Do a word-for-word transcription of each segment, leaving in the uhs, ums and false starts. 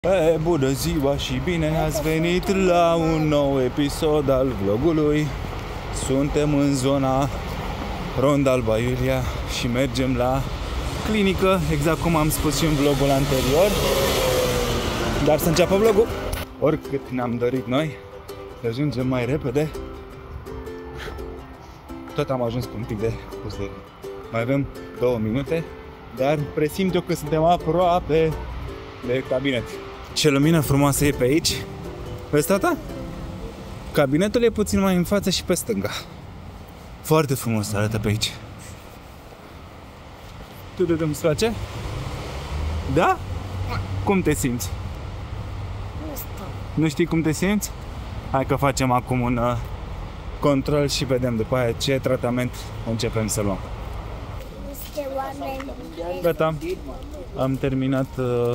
E, bună ziua și bine ați venit la un nou episod al vlogului. Suntem în zona Ronda Alba Iulia și mergem la clinică, exact cum am spus și în vlogul anterior. Dar să înceapă vlogul. Oricât ne-am dorit noi să ajungem mai repede, tot am ajuns cu un pic de pustere. Mai avem două minute, dar presimt eu că suntem aproape de cabinet. Ce lumină frumoasă e pe aici. Vezi, tata? Cabinetul e puțin mai în față și pe stânga. Foarte frumos arată pe aici. Tu de îți place? Da? Da. Cum te simți? Nu știu. Nu știi cum te simți? Hai că facem acum un uh, control și vedem după aia ce tratament începem să luăm. Niște oameni. Gata. Am terminat... Uh,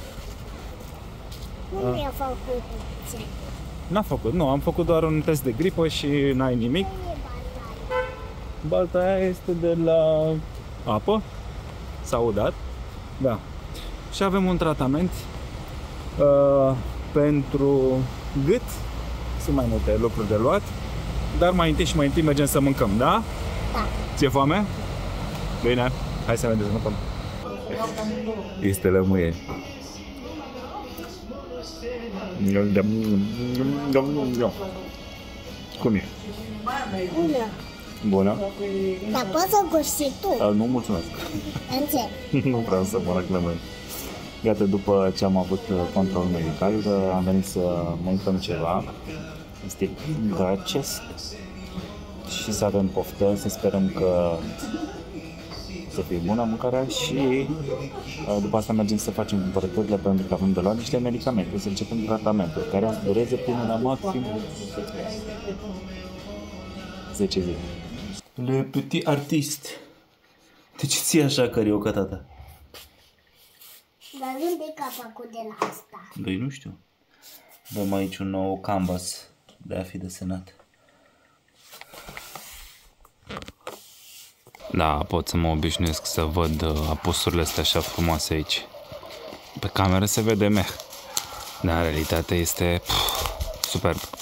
Nu mi-a făcut ce. N-a făcut, nu, am făcut doar un test de gripă și n-ai nimic. Balta aia este de la apă, s-a udat, da. Și avem un tratament uh, pentru gât, sunt mai multe lucruri de luat, dar mai întâi și mai întâi mergem să mâncăm, da? Da. Ți-e foame? Bine, hai să mergem să mâncăm. Este lămâie. Cum e? Bună. Bună? Dar poți să guși și tu. A, nu, mulțumesc. Înțeleg. Nu vreau să mă reclamăm. Iată, după ce am avut control medical, am venit să mâncăm ceva. Este gracias și să avem poftă, să sperăm că să fie bună mâncarea și după asta mergem să facem cumpărăturile pentru că avem de luat niște medicamente, să începem tratamentul care o să dureze până la maxim zece zile. Le petit artist. De ce ții așa carioca, tata? Dar unde e capacul de la asta? Băi, nu știu. Avem aici un nou canvas de a fi desenat. Da, pot să mă obișnuiesc să văd apusurile astea așa frumoase aici. Pe cameră se vede meh, dar în realitate este pf, superb.